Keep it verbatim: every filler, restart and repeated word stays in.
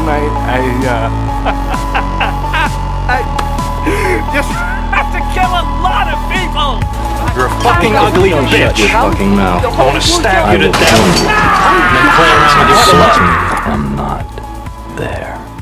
mate. I, uh... I just have to kill a lot of people! You're a fucking ugly Don't bitch! shut your fucking mouth. I want to stab I you to will death! kill you. And then play around with your Listen blood! to me. I'm not there.